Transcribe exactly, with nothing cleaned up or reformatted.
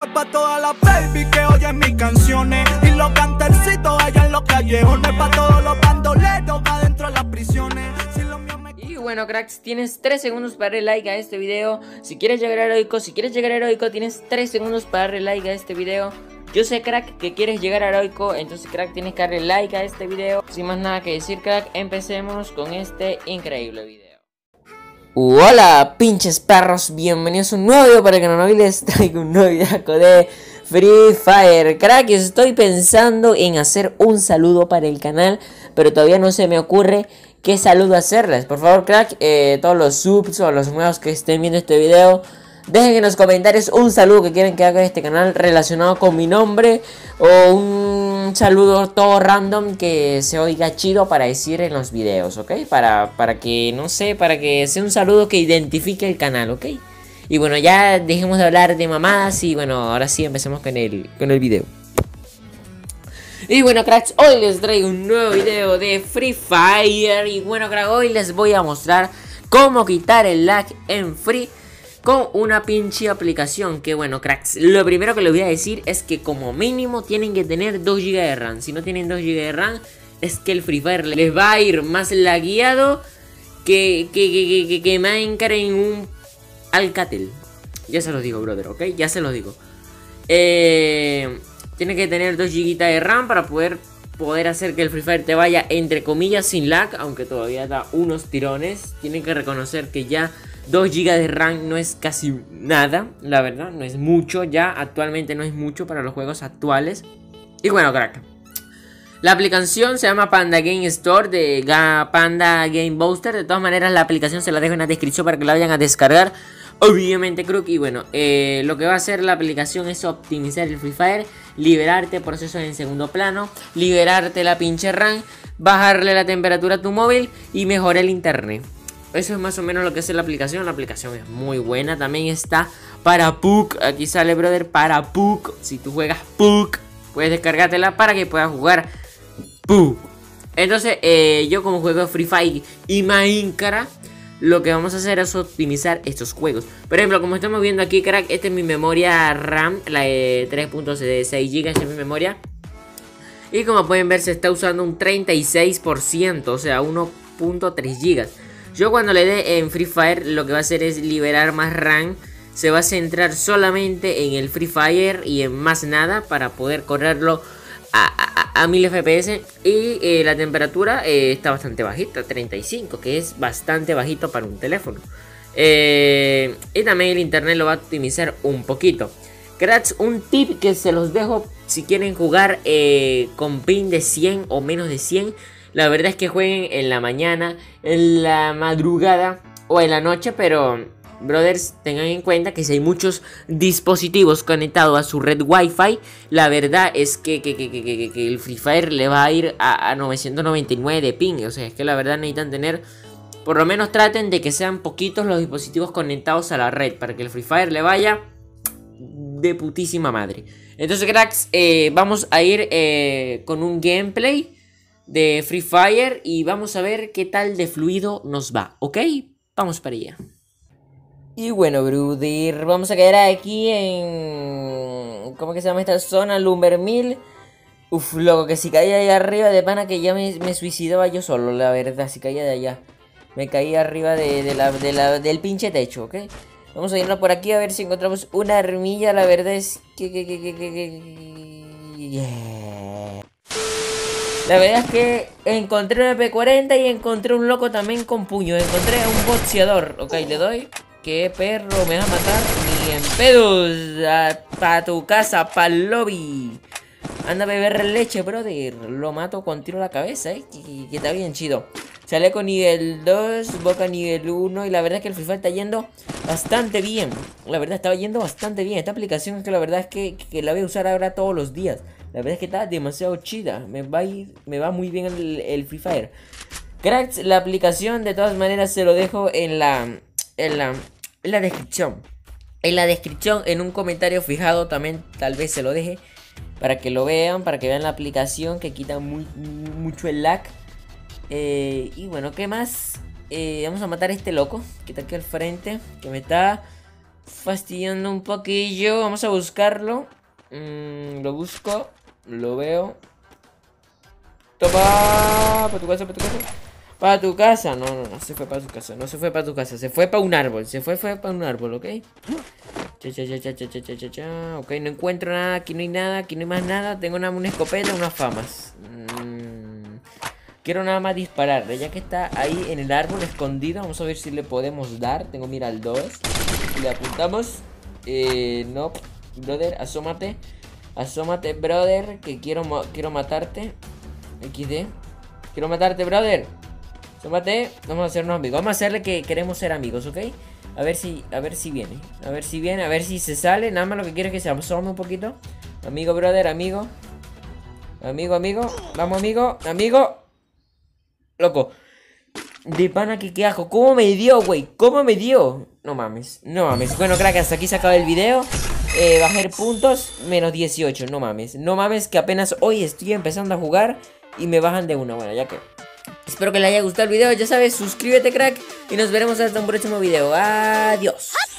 pa' todas las baby que oyen mis canciones y los cantercitos allá en los callejones, pa' todos los bandoleros pa' dentro de las prisiones. Si lo mío me... Y bueno, cracks, tienes tres segundos para darle like a este video. Si quieres llegar a heroico, si quieres llegar a heroico, tienes tres segundos para darle like a este video. Yo sé, crack, que quieres llegar a heroico, entonces, crack, tienes que darle like a este video. Sin más nada que decir, crack, empecemos con este increíble video. Hola, pinches perros, bienvenidos a un nuevo video para el canal. Hoy les traigo un nuevo video de Free Fire. Crack, estoy pensando en hacer un saludo para el canal, pero todavía no se me ocurre qué saludo hacerles. Por favor, crack, eh, todos los subs o los nuevos que estén viendo este video, dejen en los comentarios un saludo que quieren que haga este canal relacionado con mi nombre, o un saludo todo random que se oiga chido para decir en los videos, ¿ok? Para, para que, no sé, para que sea un saludo que identifique el canal, ¿ok? Y bueno, ya dejemos de hablar de mamadas y bueno, ahora sí empecemos con el, con el video. Y bueno, cracks, hoy les traigo un nuevo video de Free Fire. Y bueno, crack, hoy les voy a mostrar cómo quitar el lag en Free con una pinche aplicación. Que bueno, cracks, lo primero que les voy a decir es que como mínimo tienen que tener dos gigas de RAM. Si no tienen dos gigas de RAM, es que el Free Fire les va a ir más lagueado que, que, que, que, que, que Minecraft en un Alcatel. Ya se los digo, brother, ¿ok? Ya se los digo. Eh... Tiene que tener dos gigas de RAM para poder, poder hacer que el Free Fire te vaya, entre comillas, sin lag. Aunque todavía da unos tirones. Tienen que reconocer que ya dos gigas de RAM no es casi nada. La verdad, no es mucho. Ya actualmente no es mucho para los juegos actuales. Y bueno, crack, la aplicación se llama Panda Game Store de Panda Game Booster. De todas maneras, la aplicación se la dejo en la descripción para que la vayan a descargar. Obviamente, creo que, y bueno, eh, lo que va a hacer la aplicación es optimizar el Free Fire, liberarte procesos en segundo plano, liberarte la pinche RAM, bajarle la temperatura a tu móvil y mejorar el internet. Eso es más o menos lo que hace la aplicación. La aplicación es muy buena. También está para P U C. Aquí sale, brother, para P U C. Si tú juegas P U C, puedes descargártela para que puedas jugar P U C. Entonces, eh, yo como juego Free Fire y Minecraft, lo que vamos a hacer es optimizar estos juegos. Por ejemplo, como estamos viendo aquí, crack, esta es mi memoria RAM, la de tres punto seis gigas, esta es mi memoria. Y como pueden ver, se está usando un treinta y seis por ciento, o sea, uno punto tres gigas. Yo cuando le dé en Free Fire, lo que va a hacer es liberar más RAM. Se va a centrar solamente en el Free Fire y en más nada para poder correrlo a, a, a mil F P S. Y eh, la temperatura eh, está bastante bajita, treinta y cinco, que es bastante bajito para un teléfono. eh, Y también el internet lo va a optimizar un poquito. Cracks, un tip que se los dejo si quieren jugar eh, con ping de cien o menos de cien. La verdad es que jueguen en la mañana, en la madrugada o en la noche. Pero, brothers, tengan en cuenta que si hay muchos dispositivos conectados a su red Wi-Fi, la verdad es que, que, que, que, que, que el Free Fire le va a ir a, a novecientos noventa y nueve de ping. O sea, es que la verdad necesitan tener, por lo menos traten de que sean poquitos los dispositivos conectados a la red para que el Free Fire le vaya de putísima madre. Entonces, cracks, eh, vamos a ir eh, con un gameplay de Free Fire y vamos a ver qué tal de fluido nos va, ¿ok? Vamos para allá. Y bueno, brother, vamos a caer aquí en... ¿cómo que se llama esta zona? Lumbermill. Uf, loco, que si caía ahí arriba de pana que ya me, me suicidaba yo solo, la verdad. Si caía de allá, me caía arriba de, de la, de la, del pinche techo, ¿ok? Vamos a irnos por aquí a ver si encontramos una armilla. La verdad es que... que, que, que, que, que... Yeah. La verdad es que encontré una P cuarenta y encontré un loco también con puño. Encontré a un boxeador. Ok, le doy. ¿Qué perro me va a matar? Ni en pedos. A, pa' tu casa, pa'l lobby. Anda a beber leche, brother. Lo mato con tiro a la cabeza, eh. Que, que está bien chido. Chaleco nivel dos, boca nivel uno. Y la verdad es que el Free Fire está yendo bastante bien. La verdad estaba yendo bastante bien. Esta aplicación es que la verdad es que, que la voy a usar ahora todos los días. La verdad es que está demasiado chida. Me va, a ir, me va muy bien el, el Free Fire. Cracks, la aplicación de todas maneras se lo dejo en la, en la, en la descripción. En la descripción, en un comentario fijado también tal vez se lo deje. Para que lo vean, para que vean la aplicación que quita muy, mucho el lag. Eh, y bueno, ¿qué más? Eh, vamos a matar a este loco que está aquí al frente, que me está fastidiando un poquillo. Vamos a buscarlo. Mm, lo busco. Lo veo. Toma. Para tu casa, para tu casa. Para tu casa. No, no, no se fue para tu casa. No se fue para tu casa. Se fue para un árbol. Se fue, fue para un árbol, ¿ok? Cha, cha, cha, cha, cha, cha, cha, cha, cha. Ok, no encuentro nada. Aquí no hay nada. Aquí no hay más nada. Tengo una, una escopeta, unas famas. Mm, quiero nada más disparar. Ya que está ahí en el árbol escondido. Vamos a ver si le podemos dar. Tengo mira al dos. Le apuntamos. Eh, no. Brother, asómate. Asómate, brother. Que quiero, quiero matarte. equis de. Quiero matarte, brother. Asómate. Vamos a hacernos amigos. Vamos a hacerle que queremos ser amigos, ¿ok? A ver si, a ver si viene. A ver si viene, a ver si se sale. Nada más lo que quiero es que se asome un poquito. Amigo, brother, amigo. Amigo, amigo. Vamos, amigo, amigo. Loco. De pana que qué ajo. ¿Cómo me dio, güey? ¿Cómo me dio? No mames, no mames. Bueno, crack, hasta aquí se acaba el video. eh, Bajar puntos, menos dieciocho. No mames, no mames que apenas hoy estoy empezando a jugar y me bajan de una. Bueno, ya que espero que les haya gustado el video. Ya sabes, suscríbete, crack. Y nos veremos hasta un próximo video. Adiós.